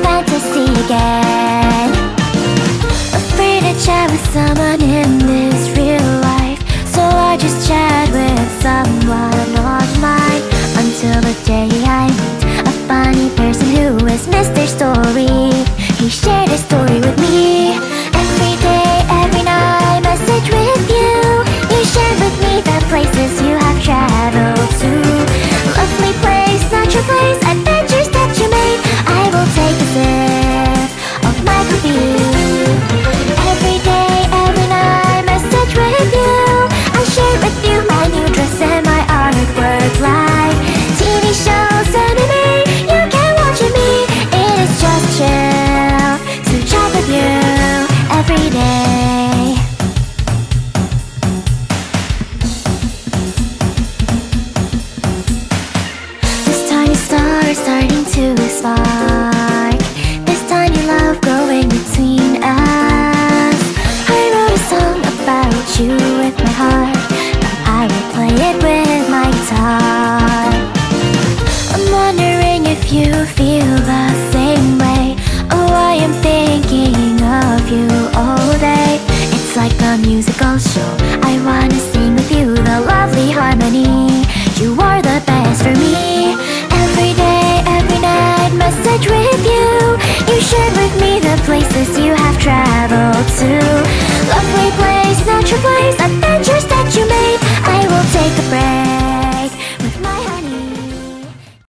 fantasy again. Afraid to chat with someone in this real life, so I just chat with someone online. Until the day I meet a funny person who is Mr. Story. He shared his story with me. Every day, every night, message with you. You shared with me the places you have traveled to. Lovely place, not your place, adventures that you made. I will take a sip of my coffee. Every day, every night, message with you. I shared with you my new dress and my artwork, like TV shows, anime, you can watch with me. It is just chill to chat with you every day. This tiny star is starting to spark. This tiny love growing between us. I wrote a song about you with my heart, but I will play it with my guitar. I'm wondering if you feel the same way. Oh, I am thinking of you all day. It's like a musical show. I wanna sing with you the lovely harmony. You are the best for me. Every day, every night, message with you. You shared with me the places you have traveled to.